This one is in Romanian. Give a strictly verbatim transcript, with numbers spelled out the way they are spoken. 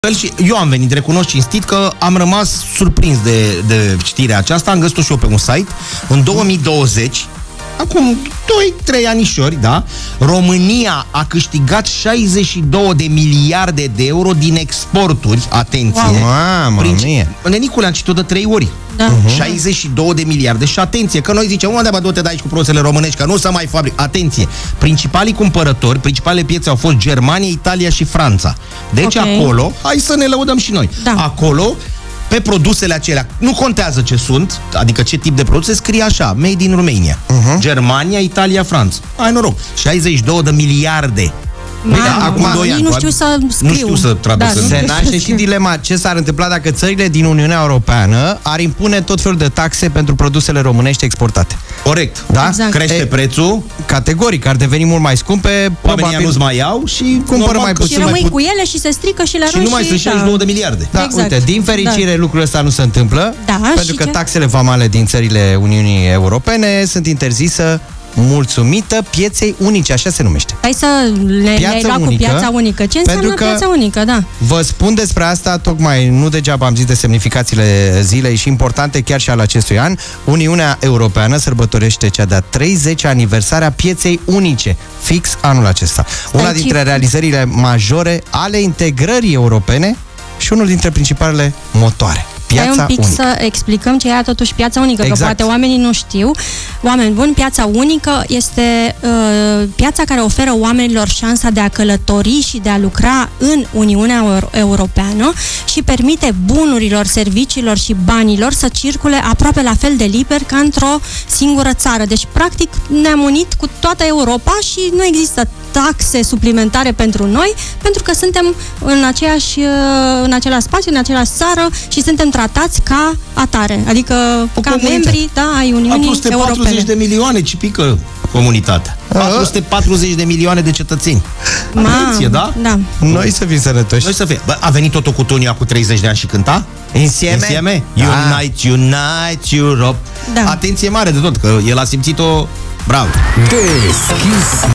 Și eu am venit, recunosc cinstit că am rămas surprins de, de știrea aceasta, am găsit-o și eu pe un site. În două mii douăzeci, acum doi trei anișori, da, România a câștigat șaizeci și două de miliarde de euro din exporturi, atenție. Wow. Mamă mie! Nenicule, am citit-o de trei ori. Da. Uh-huh. șaizeci și două de miliarde și atenție, că noi zicem, unde bă, du-te de aici cu produsele românești, că nu să mai fabric. Atenție, principalii cumpărători, principalele piețe au fost Germania, Italia și Franța. Deci okay. acolo, hai să ne lăudăm și noi. Da. Acolo, pe produsele acelea, nu contează ce sunt, adică ce tip de produse, scrie așa, made in Romania. Uh-huh. Germania, Italia, Franța. Ai noroc, șaizeci și două de miliarde. Da, acum doi ani, nu știu să scriu. Nu știu să traduc. Da, se naște și dilema ce s-ar întâmpla dacă țările din Uniunea Europeană ar impune tot felul de taxe pentru produsele românești exportate. Corect. Da? Exact. Crește e, prețul. Categoric, ar deveni mult mai scumpe. Oamenii nu-ți mai iau și cumpără mai puțin. Și rămâi cu ele și se strică și le arunci. Și nu mai sunt șaizeci și două de miliarde. Da, exact. Uite, din fericire da. lucrul ăsta nu se întâmplă, da, pentru că ce? taxele vamale din țările Uniunii Europene sunt interzise mulțumită pieței unice, așa se numește. Hai să le le luat cu piața unică. Ce înseamnă piața unică, da? Vă spun despre asta, tocmai nu degeaba am zis de semnificațiile zilei și importante chiar și al acestui an. Uniunea Europeană sărbătorește cea de-a treizecea aniversare a pieței unice, fix anul acesta. Una Stai dintre realizările majore ale integrării europene și unul dintre principalele motoare. Piața Hai un pic unică. să explicăm ce e totuși piața unică, exact. Că poate oamenii nu știu. Oameni buni, piața unică este uh, piața care oferă oamenilor șansa de a călători și de a lucra în Uniunea Euro Europeană și permite bunurilor, serviciilor și banilor să circule aproape la fel de liber ca într-o singură țară. Deci, practic, ne-am unit cu toată Europa și nu există taxe suplimentare pentru noi, pentru că suntem în, aceeași, în același spațiu, în aceeași țară și suntem tratați ca atare, adică o ca comunitate. Membri da, ai Uniunii Europene. patru sute patruzeci de milioane, ci pică comunitatea. patru sute patruzeci de milioane de cetățeni. Atenție, da? Da. Noi să fim sănătoși. Noi să fim. Bă, a venit totul cu Tunio acum treizeci de ani și cânta? Insieme? Insieme? Da. Unite, Unite Europe. Da. Atenție mare de tot, că el a simțit-o. Bravo. Deschis